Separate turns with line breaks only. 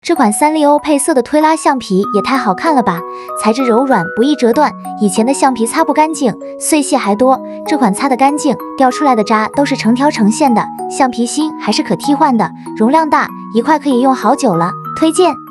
这款3丽欧配色的推拉橡皮也太好看了吧！材质柔软，不易折断。以前的橡皮擦不干净，碎屑还多，这款擦得干净，掉出来的渣都是成条成线的。橡皮芯还是可替换的，容量大，一块可以用好久了，推荐。